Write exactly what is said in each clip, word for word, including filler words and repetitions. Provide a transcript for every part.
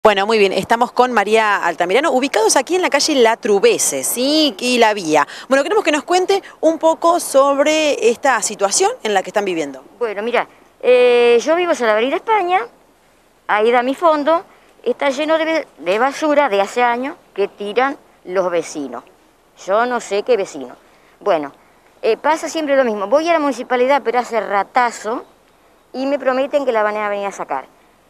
Bueno, muy bien, estamos con María Altamirano, ubicados aquí en la calle La Trubese, ¿sí? Y La Vía. Bueno, queremos que nos cuente un poco sobre esta situación en la que están viviendo. Bueno, mira, eh, yo vivo en la Avenida España, ahí da mi fondo, está lleno de, de basura de hace años que tiran los vecinos. Yo no sé qué vecino. Bueno, eh, pasa siempre lo mismo. Voy a la municipalidad, pero hace ratazo, y me prometen que la van a venir a sacar.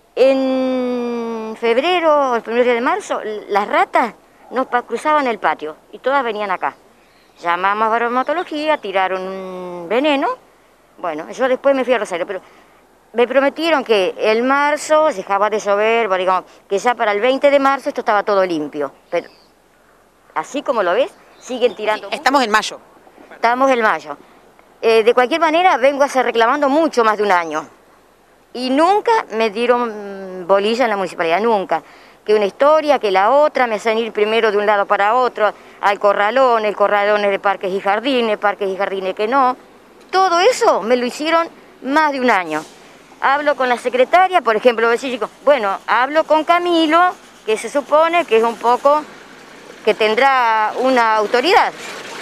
En febrero o el primer día de marzo, las ratas nos cruzaban el patio y todas venían acá. Llamamos a bromatología, tiraron un veneno. Bueno, yo después me fui a Rosario, pero me prometieron que el marzo dejaba de llover, bueno, digamos, que ya para el veinte de marzo esto estaba todo limpio. Pero así como lo ves, siguen tirando. Sí, estamos en mayo. Estamos en mayo. Eh, de cualquier manera, vengo a ser reclamando mucho más de un año. Y nunca me dieron bolilla en la municipalidad, nunca. Que una historia, que la otra, me hacen ir primero de un lado para otro, al corralón, el corralón es de parques y jardines, parques y jardines que no. Todo eso me lo hicieron más de un año. Hablo con la secretaria, por ejemplo, decir, bueno, hablo con Camilo, que se supone que es un poco, que tendrá una autoridad.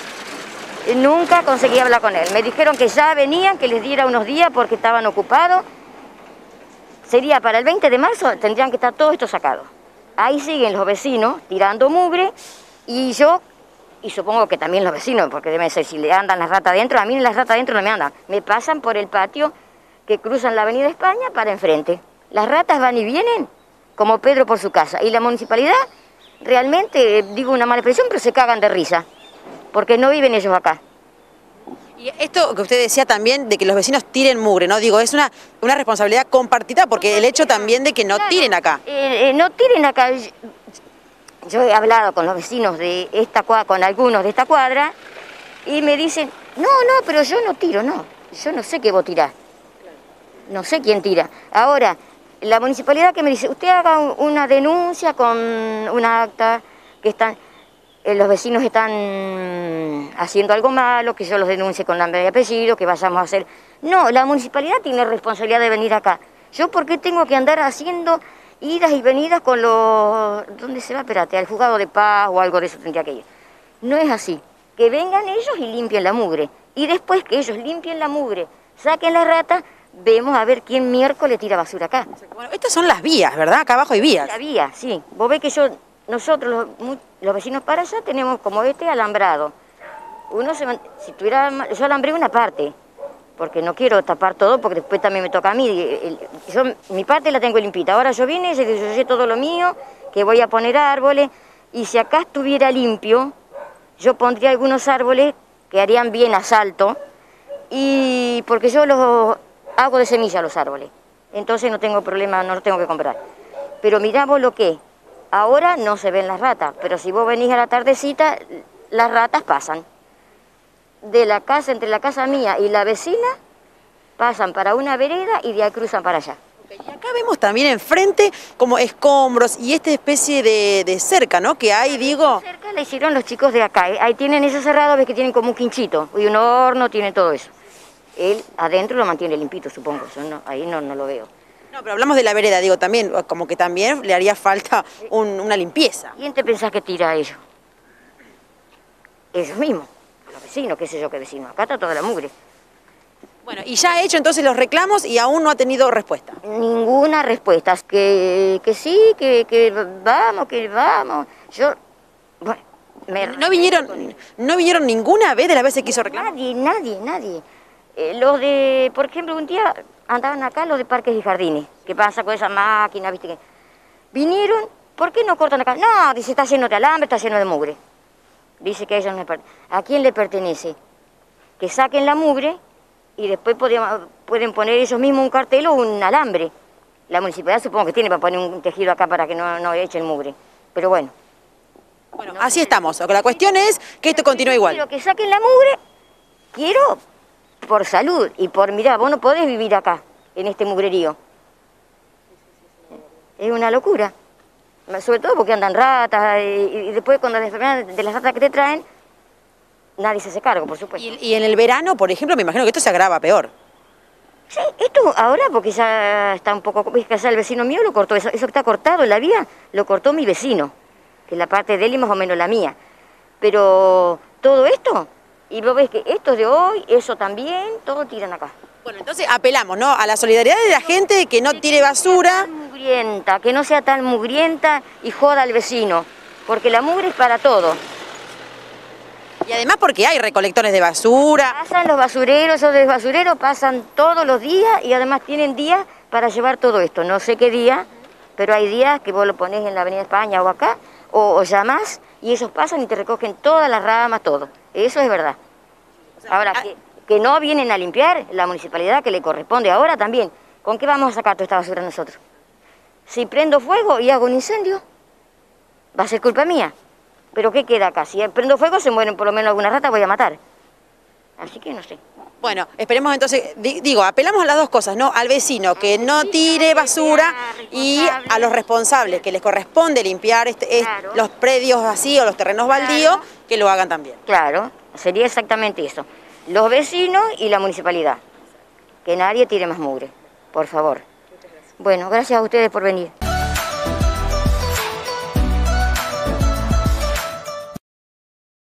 Nunca conseguí hablar con él. Me dijeron que ya venían, que les diera unos días porque estaban ocupados. Sería para el veinte de marzo, tendrían que estar todo esto sacado. Ahí siguen los vecinos tirando mugre y yo, y supongo que también los vecinos, porque deben ser, si le andan las ratas adentro, a mí las ratas adentro no me andan. Me pasan por el patio que cruzan la Avenida España para enfrente. Las ratas van y vienen como Pedro por su casa. Y la municipalidad, realmente, digo una mala expresión, pero se cagan de risa, porque no viven ellos acá. Y esto que usted decía también de que los vecinos tiren mugre, ¿no? Digo, es una, una responsabilidad compartida porque el hecho también de que no Claro, tiren acá. Eh, eh, no tiren acá. Yo he hablado con los vecinos de esta cuadra, con algunos de esta cuadra, y me dicen, no, no, pero yo no tiro, no. Yo no sé qué vos tirás. No sé quién tira. Ahora, la municipalidad que me dice, usted haga un, una denuncia con una acta que están... los vecinos están haciendo algo malo, que yo los denuncie con nombre y apellido, que vayamos a hacer... No, la municipalidad tiene responsabilidad de venir acá. ¿Yo por qué tengo que andar haciendo idas y venidas con los... ¿Dónde se va? Espérate, al juzgado de paz o algo de eso tendría que ir. No es así. Que vengan ellos y limpien la mugre. Y después que ellos limpien la mugre, saquen las ratas, vemos a ver quién miércoles tira basura acá. Bueno, estas son las vías, ¿verdad? Acá abajo hay vías. La vía, sí. Vos ves que yo... Nosotros, los, los vecinos para allá, tenemos como este alambrado. Uno se, si tuviera, yo alambré una parte, porque no quiero tapar todo, porque después también me toca a mí. Yo, mi parte la tengo limpita. Ahora yo vine, yo sé todo lo mío, que voy a poner árboles, y si acá estuviera limpio, yo pondría algunos árboles que harían bien a salto, y porque yo los hago de semilla los árboles. Entonces no tengo problema, no los tengo que comprar. Pero mirá vos lo que es. Ahora no se ven las ratas, pero si vos venís a la tardecita, las ratas pasan. De la casa, entre la casa mía y la vecina, pasan para una vereda y de ahí cruzan para allá. Y acá vemos también enfrente como escombros y esta especie de, de cerca, ¿no? Que hay, digo... Cerca la hicieron los chicos de acá, ¿eh? Ahí tienen eso cerrado, ves que tienen como un quinchito, y un horno, tiene todo eso. Él adentro lo mantiene limpito, supongo, yo no, ahí no, no lo veo. No, pero hablamos de la vereda, digo, también, como que también le haría falta un, una limpieza. ¿Quién te pensás que tira a ellos? Ellos mismos, los vecinos, qué sé yo qué vecinos. Acá está toda la mugre. Bueno, y ya ha hecho entonces los reclamos y aún no ha tenido respuesta. Ninguna respuesta. Que, que sí, que, que vamos, que vamos. Yo, bueno, me... ¿No vinieron, no vinieron ninguna vez de las veces que hizo reclamos? Nadie, nadie, nadie. Eh, los de, por ejemplo, un día andaban acá los de parques y jardines. ¿Qué pasa con esa máquina? ¿Viste? Que vinieron, ¿por qué no cortan acá? No, dice, está lleno de alambre, está lleno de mugre. Dice que a ellos no les pertenece. ¿A quién le pertenece? Que saquen la mugre y después podían, pueden poner ellos mismos un cartel o un alambre. La municipalidad supongo que tiene para poner un tejido acá para que no, no echen mugre. Pero bueno. Bueno, no, así estamos. La cuestión es que esto continúe igual. Quiero que saquen la mugre, quiero por salud y por, mirá, vos no podés vivir acá, en este mugrerío. Es una locura. Sobre todo porque andan ratas y, y después cuando las enfermedades de las ratas que te traen, nadie se hace cargo, por supuesto. Y, y en el verano, por ejemplo, me imagino que esto se agrava peor. Sí, esto ahora porque ya está un poco... Es que ya el vecino mío lo cortó, eso, eso que está cortado en la vía, lo cortó mi vecino, que es la parte de él y más o menos la mía. Pero todo esto, y vos ves que esto es de hoy, eso también, todo tiran acá. Bueno, entonces apelamos, ¿no?, a la solidaridad de la gente, que no tire basura. Que no sea tan mugrienta, que no sea tan mugrienta y joda al vecino, porque la mugre es para todo. Y además porque hay recolectores de basura. Pasan los basureros, esos de basureros pasan todos los días y además tienen días para llevar todo esto. No sé qué día, pero hay días que vos lo ponés en la Avenida España o acá, o, o llamás y ellos pasan y te recogen todas las ramas, todo. Eso es verdad. Ahora, que, que no vienen a limpiar la municipalidad que le corresponde ahora también. ¿Con qué vamos a sacar toda esta basura nosotros? Si prendo fuego y hago un incendio, va a ser culpa mía. ¿Pero qué queda acá? Si prendo fuego se mueren por lo menos algunas ratas, voy a matar. Así que no sé. Bueno, esperemos entonces, di- digo, apelamos a las dos cosas, ¿no? Al vecino que no tire basura y a los responsables que les corresponde limpiar este, est- Claro. los predios vacíos, los terrenos baldíos, que lo hagan también. Claro, sería exactamente eso. Los vecinos y la municipalidad. Que nadie tire más mugre, por favor. Bueno, gracias a ustedes por venir.